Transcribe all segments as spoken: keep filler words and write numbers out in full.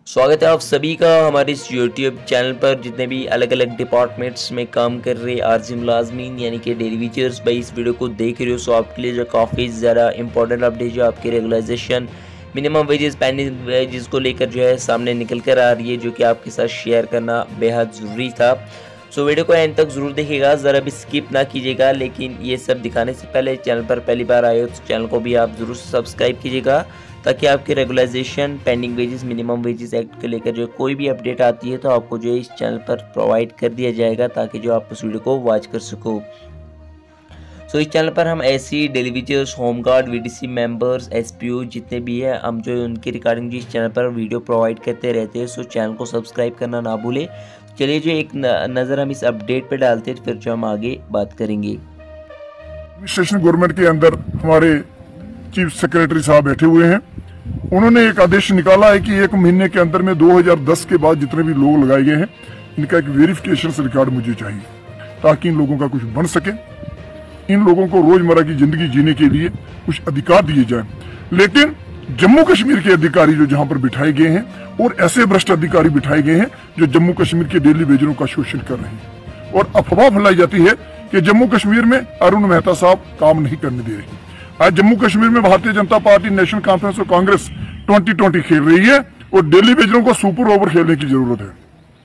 स्वागत है आप सभी का हमारे इस यूट्यूब चैनल पर। जितने भी अलग अलग डिपार्टमेंट्स में काम कर रहे आरजी मुलाजमीन यानी कि डेली वेजर्स भाई इस वीडियो को देख रहे हो, सो आपके लिए जो काफ़ी ज़्यादा इंपॉर्टेंट अपडेट जो आपके regularisation minimum wages pending wages को लेकर जो है सामने निकल कर आ रही है, जो कि आपके साथ शेयर करना बेहद ज़रूरी था। सो वीडियो को एंड तक ज़रूर देखिएगा, ज़रा भी स्किप ना कीजिएगा। लेकिन ये सब दिखाने से पहले चैनल पर पहली बार आए हो तो चैनल को भी आप ज़रूर सब्सक्राइब कीजिएगा, ताकि आपके regularisation pending wages minimum wages act को लेकर जो कोई भी अपडेट आती है तो आपको जो है इस चैनल पर प्रोवाइड कर दिया जाएगा, ताकि जो आप उस वीडियो को वॉच कर सको। सो इस चैनल पर हम ऐसी daily wagers, home guard, VDC members, SPO जितने भी हैं हम जो उनकी रिगार्डिंग जो इस चैनल पर वीडियो प्रोवाइड करते रहते हैं। सो चैनल को सब्सक्राइब करना ना भूलें। चलिए जो एक नज़र हम इस अपडेट पे डालते हैं, फिर जो हम आगे बात करेंगे। एडमिनिस्ट्रेशन गवर्नमेंट के अंदर हमारे चीफ सेक्रेटरी साहब बैठे हुए हैं। उन्होंने एक आदेश निकाला है कि एक महीने के अंदर में दो हज़ार दस के बाद जितने भी लोग लगाए गए हैं इनका एक वेरिफिकेशन रिकॉर्ड मुझे चाहिए, ताकि इन लोगों का कुछ बन सके, इन लोगों को रोजमर्रा की जिंदगी जीने के लिए कुछ अधिकार दिए जाए। लेकिन जम्मू कश्मीर के अधिकारी जो जहां पर बिठाए गए हैं और ऐसे भ्रष्ट अधिकारी बिठाए गए हैं जो जम्मू कश्मीर के डेली वेजरों का शोषण कर रहे हैं, और अफवाह फैलाई जाती है कि जम्मू कश्मीर में अरुण मेहता साहब काम नहीं करने दे रहे। आज जम्मू कश्मीर में Bharatiya Janata party, national conference और कांग्रेस ट्वेंटी ट्वेंटी खेल रही है और डेली वेजरों को सुपर ओवर खेलने की जरूरत है।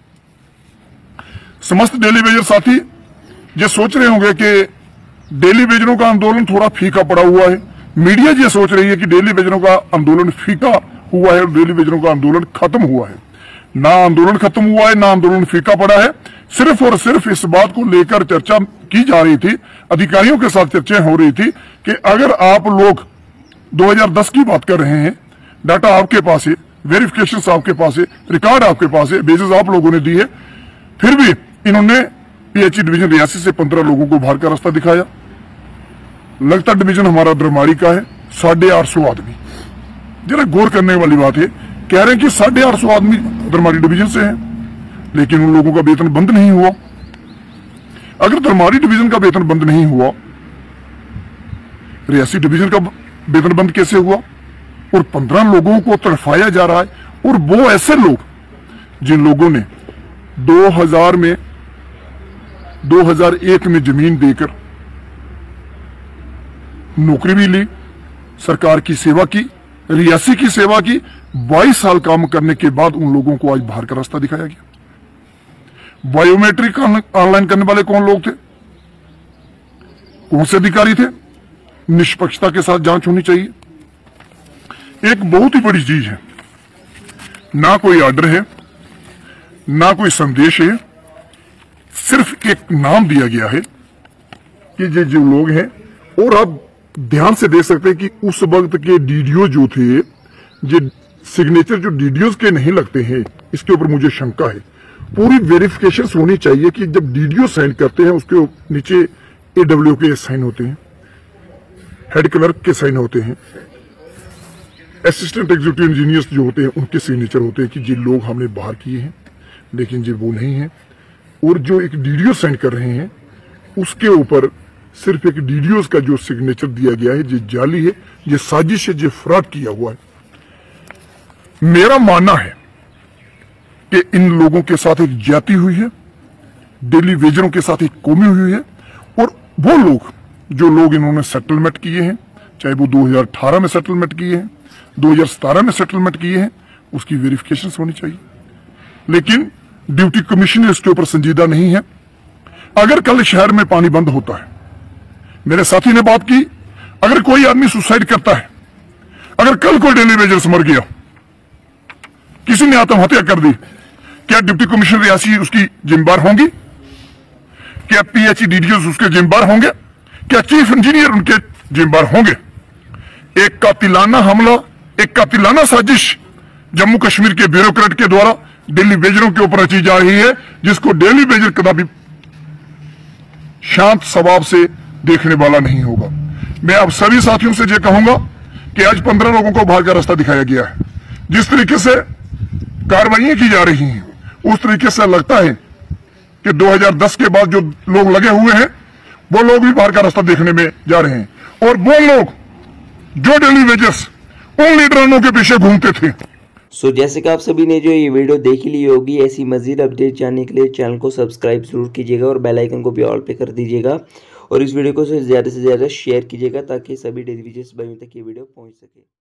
समस्त डेली वेजर साथी ये सोच रहे होंगे कि डेली वेजरों का आंदोलन थोड़ा फीका पड़ा हुआ है। मीडिया ये सोच रही है कि डेली वेजरों का आंदोलन फीका हुआ है और डेली वेजरों का आंदोलन खत्म हुआ है। ना आंदोलन खत्म हुआ है, ना आंदोलन फीका पड़ा है। सिर्फ और सिर्फ इस बात को लेकर चर्चा की जा रही थी, अधिकारियों के साथ चर्चा हो रही थी कि अगर आप लोग दो हज़ार दस की बात कर रहे हैं, डाटा आपके पास है, वेरिफिकेशन आपके पास है, रिकॉर्ड आपके पास है, बेसिस आप लोगों ने दी है, फिर भी इन्होंने पीएचई डिवीजन रियासी से पंद्रह लोगों को बाहर का रास्ता दिखाया। लगता डिवीजन हमारा दरमारी का है, साढ़े आठ सौ आदमी। जरा गौर करने वाली बात है, कह रहे हैं कि साढ़े आठ सौ आदमी दरमारी डिवीजन से हैं, लेकिन उन लोगों का वेतन बंद नहीं हुआ। अगर दरमारी डिवीजन का वेतन बंद नहीं हुआ, रियासी डिवीजन का वेतन बंद कैसे हुआ? और पंद्रह लोगों को तड़फाया जा रहा है, और वो ऐसे लोग जिन लोगों ने दो हज़ार में दो हज़ार एक में जमीन देकर नौकरी भी ली, सरकार की सेवा की, रियासी की सेवा की, बाईस साल काम करने के बाद उन लोगों को आज बाहर का रास्ता दिखाया गया। बायोमेट्रिक ऑनलाइन करने वाले कौन लोग थे, कौन से अधिकारी थे? निष्पक्षता के साथ जांच होनी चाहिए। एक बहुत ही बड़ी चीज है, ना कोई ऑर्डर है, ना कोई संदेश है, सिर्फ एक नाम दिया गया है कि ये जो लोग हैं। और आप ध्यान से देख सकते हैं कि उस वक्त के डीडीओ जो थे, ये सिग्नेचर जो डीडीओ के नहीं लगते हैं, इसके ऊपर मुझे शंका है। पूरी वेरिफिकेशन होनी चाहिए कि जब डीडीओ साइन करते हैं उसके नीचे एडब्ल्यू के साइन होते हैं, हेड क्लर्क के साइन होते हैं, असिस्टेंट एग्जीक्यूटिव इंजीनियर्स जो होते हैं उनके सिग्नेचर होते हैं कि ये लोग हमने बाहर किए हैं, लेकिन ये वो नहीं है। और जो एक डीडीओ साइन कर रहे हैं उसके ऊपर सिर्फ एक डीडीओ का जो सिग्नेचर दिया गया है, ये जाली है, ये साजिश है, ये फ्रॉड किया हुआ है। मेरा मानना है कि इन लोगों के साथ एक जाति हुई है, डेली वेजरों के साथ एक कौमी हुई है, और वो लोग जो लोग इन्होंने सेटलमेंट किए हैं, चाहे वो दो हज़ार अठारह में सेटलमेंट किए हैं, दो हज़ार सत्रह में सेटलमेंट किए हैं, उसकी वेरिफिकेशन होनी चाहिए। लेकिन ड्यूटी कमीशन इसके ऊपर संजीदा नहीं है। अगर कल शहर में पानी बंद होता है, मेरे साथी ने बात की, अगर कोई आदमी सुसाइड करता है, अगर कल कोई डेली वेजर्स मर गया, किसी ने आत्महत्या कर दी, क्या डिप्टी कमिश्नर रियासी उसकी जिम्मेदार होंगी? क्या पीएचई डीडीओ उसके जिम्मेदार होंगे? क्या चीफ इंजीनियर उनके जिम्मेदार होंगे? एक कातिलाना हमला, एक कातिलाना साजिश जम्मू कश्मीर के ब्यूरोक्रेट के द्वारा डेली वेजरों के ऊपर रची जा रही है, जिसको डेली वेजर कदापि शांत स्वभाव से देखने वाला नहीं होगा। मैं आप सभी साथियों से यह कहूंगा कि आज पंद्रह लोगों को बाहर का रास्ता दिखाया गया है। जिस तरीके से कार्रवाइयां की जा रही हैं, उस तरीके से लगता है कि दो हज़ार दस के बाद जो लोग लगे हुए हैं वो लोग भी बाहर का रास्ता देखने में जा रहे हैं। और वो लोग जो डेली वेजर्स उन लीडरानों के पीछे घूमते थे, सो so, जैसे कि आप सभी ने जो ये वीडियो देख ली होगी, ऐसी मज़ीद अपडेट जानने के लिए चैनल को सब्सक्राइब ज़रूर कीजिएगा और बेल आइकन को भी ऑल पे कर दीजिएगा और इस वीडियो को ज़्यादा से ज़्यादा शेयर कीजिएगा ताकि सभी डेली वीजर्स भाइयों तक ये वीडियो पहुंच सके।